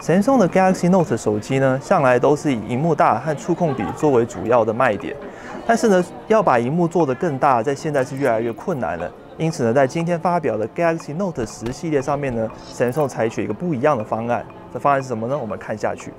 Samsung 的 Galaxy Note 手机呢，向来都是以萤幕大和触控比作为主要的卖点。但是呢，要把萤幕做得更大，在现在是越来越困难了。因此呢，在今天发表的 Galaxy Note 10系列上面呢 ，Samsung 采取一个不一样的方案。这方案是什么呢？我们看下去。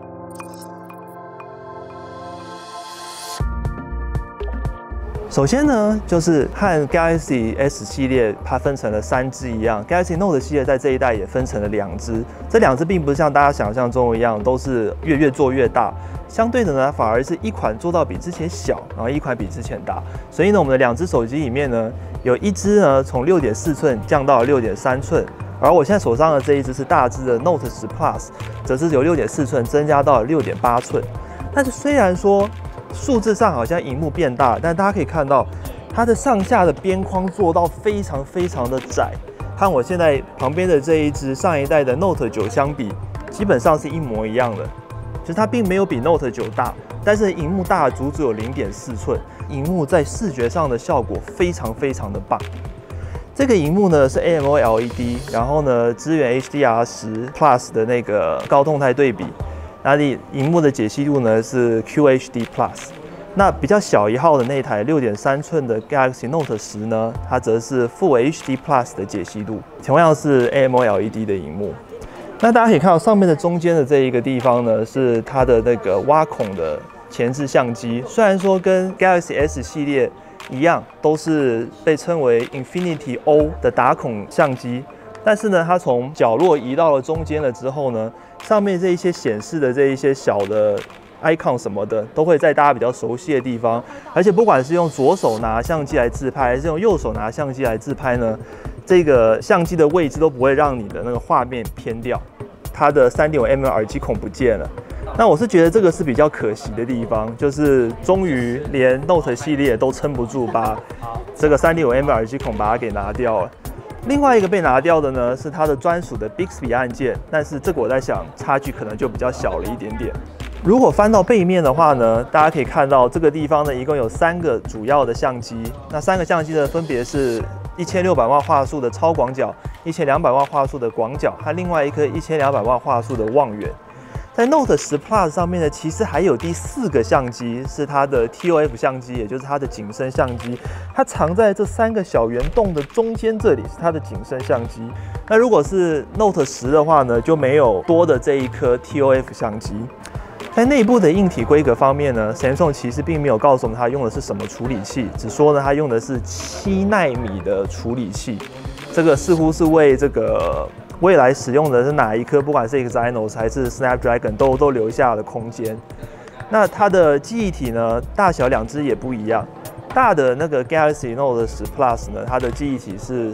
首先呢，就是和 Galaxy S 系列它分成了3支一样 ，Galaxy Note 系列在这一代也分成了2支。这2支并不是像大家想象中一样，都是越做越大。相对的呢，反而是一款做到比之前小，然后一款比之前大。所以呢，我们的2支手机里面呢，有一支呢从6.4寸降到了6.3寸，而我现在手上的这一支是大支的 Note 10 Plus， 则是由6.4寸增加到了6.8寸。但是虽然说数字上好像萤幕变大，但大家可以看到，它的上下的边框做到非常的窄，和我现在旁边的这一支上一代的 Note 9相比，基本上是一模一样的。就是它并没有比 Note 9大，但是萤幕大足足有0.4寸，萤幕在视觉上的效果非常的棒。这个萤幕呢是 AMOLED， 然后呢支援 HDR10 Plus 的那个高动态对比。那里萤幕的解析度呢是 QHD Plus， 那比较小一号的那台6.3寸的 Galaxy Note 10呢，它则是 Full HD Plus 的解析度，同样是 AMOLED 的萤幕。那大家可以看到上面的中间的这一个地方呢，是它的那个挖孔的前置相机。虽然说跟 Galaxy S 系列一样，都是被称为 Infinity O 的打孔相机，但是呢，它从角落移到了中间了之后呢，上面这一些显示的这一些小的 icon 什么的，都会在大家比较熟悉的地方。而且不管是用左手拿相机来自拍，还是用右手拿相机来自拍呢，这个相机的位置都不会让你的那个画面偏掉。它的3.5mm 耳机孔不见了，那我是觉得这个是比较可惜的地方，就是终于连 Note 系列都撑不住，把这个3.5mm 耳机孔把它给拿掉了。另外一个被拿掉的呢，是它的专属的 Bixby 按键，但是这个我在想，差距可能就比较小了一点点。如果翻到背面的话呢，大家可以看到这个地方呢，一共有3个主要的相机，那3个相机呢，分别是1600万画素的超广角、1200万画素的广角和另外一颗1200万画素的望远。在 Note 10 Plus 上面呢，其实还有第4个相机，是它的 TOF 相机，也就是它的景深相机。它藏在这3个小圆洞的中间，这里是它的景深相机。那如果是 Note 10的话呢，就没有多的这一颗 TOF 相机。在内部的硬体规格方面呢 ，Samsung 其实并没有告诉我们它用的是什么处理器，只说呢它用的是7奈米的处理器。这个似乎是为这个未来使用的是哪一颗，不管是 Exynos 还是 Snapdragon 都留下了空间。那它的记忆体呢，大小2只也不一样。大的那个 Galaxy Note 10 Plus 呢，它的记忆体是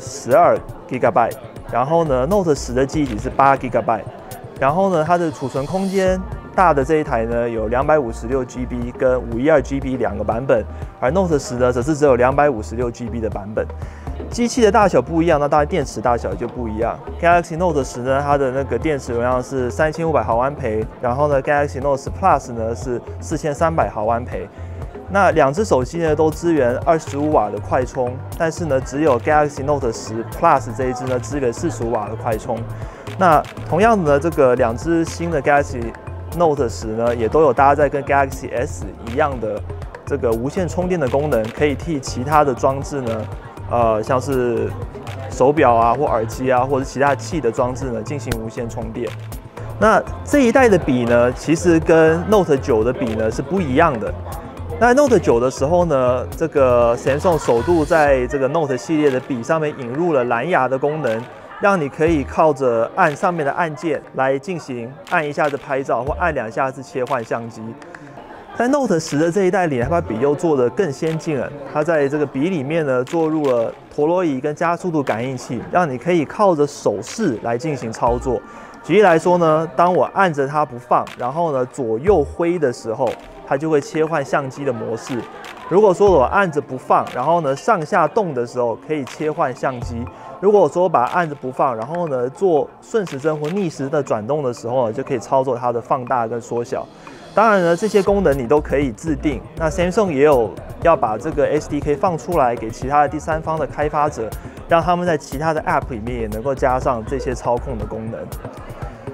12GB， 然后呢 Note 10的记忆体是8GB， 然后呢它的储存空间。大的这一台呢有256GB 跟512GB 2个版本，而 Note 10呢则是只有256GB 的版本。机器的大小不一样，那当然电池大小就不一样。Galaxy Note 10呢，它的那个电池容量是3500毫安培，然后呢 Galaxy Note 10 Plus 呢是4300毫安培。那2只手机呢都支援25瓦的快充，但是呢只有 Galaxy Note 10 Plus 这一支呢支援45瓦的快充。那同样的呢，这个2只新的 Galaxy Note 10呢，也都有搭载跟 Galaxy S 一样的这个无线充电的功能，可以替其他的装置呢，像是手表啊或耳机啊，或者其他器的装置呢进行无线充电。那这一代的笔呢，其实跟 Note 9的笔呢是不一样的。那 Note 9的时候呢，这个 Samsung 首度在这个 Note 系列的笔上面引入了蓝牙的功能。让你可以靠着按上面的按键来进行按一下子拍照，或按2下子切换相机。在 Note 10的这一代里，它把笔又做得更先进了。它在这个笔里面呢，做入了陀螺仪跟加速度感应器，让你可以靠着手势来进行操作。举例来说呢，当我按着它不放，然后呢左右挥的时候，它就会切换相机的模式。如果说我按着不放，然后呢上下动的时候，可以切换相机。如果我说把它按着不放，然后呢做顺时针或逆时的转动的时候呢，就可以操作它的放大跟缩小。当然呢，这些功能你都可以自定。那 Samsung 也有要把这个 SDK 放出来给其他的第三方的开发者，让他们在其他的 App 里面也能够加上这些操控的功能。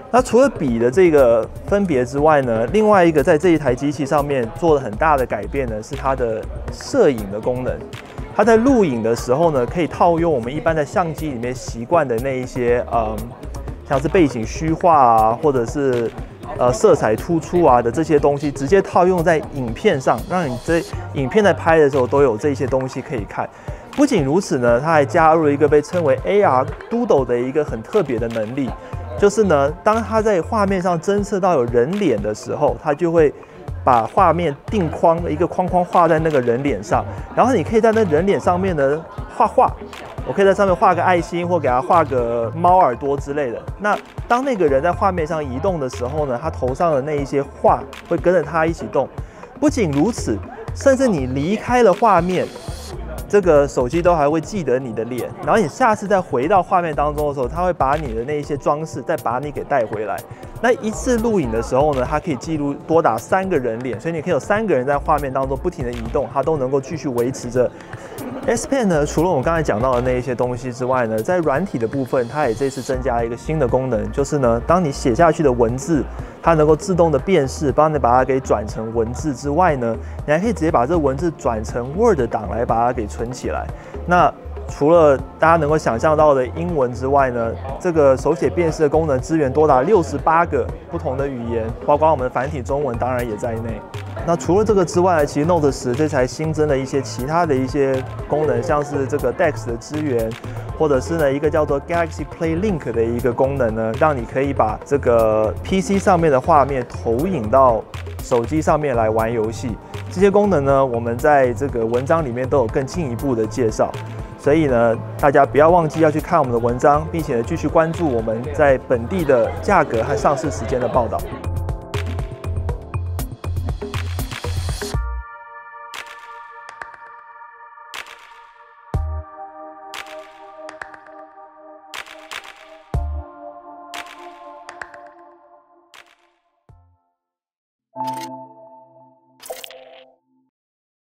那除了笔的这个分别之外呢，另外一个在这一台机器上面做了很大的改变呢，是它的摄影的功能。它在录影的时候呢，可以套用我们一般在相机里面习惯的那一些像是背景虚化啊，或者是色彩突出啊的这些东西，直接套用在影片上，让你这影片在拍的时候都有这些东西可以看。不仅如此呢，它还加入了一个被称为 AR Doodle 的一个很特别的能力，就是呢，当它在画面上侦测到有人脸的时候，它就会把画面定框的一个框框画在那个人脸上，然后你可以在那人脸上面呢画画，我可以在上面画个爱心，或给他画个猫耳朵之类的。那当那个人在画面上移动的时候呢，他头上的那一些画会跟着他一起动。不仅如此，甚至你离开了画面，这个手机都还会记得你的脸，然后你下次再回到画面当中的时候，它会把你的那一些装饰再把你给带回来。那一次录影的时候呢，它可以记录多达3个人脸，所以你可以有3个人在画面当中不停的移动，它都能够继续维持着。S Pen 呢，除了我们刚才讲到的那一些东西之外呢，在软体的部分，它也这次增加了一个新的功能，就是呢，当你写下去的文字，它能够自动的辨识，帮你把它给转成文字之外呢，你还可以直接把这个文字转成 Word 档来把它给存起来。那除了大家能够想象到的英文之外呢，这个手写辨识的功能支援多达68个不同的语言，包括我们的繁体中文当然也在内。那除了这个之外，其实 Note 10这才新增了一些其他的一些功能，像是这个 DeX 的支援，或者是呢一个叫做 Galaxy Play Link 的一个功能呢，让你可以把这个 PC 上面的画面投影到手机上面来玩游戏。这些功能呢，我们在这个文章里面都有更进一步的介绍。所以呢，大家不要忘记要去看我们的文章，并且继续关注我们在本地的价格和上市时间的报道。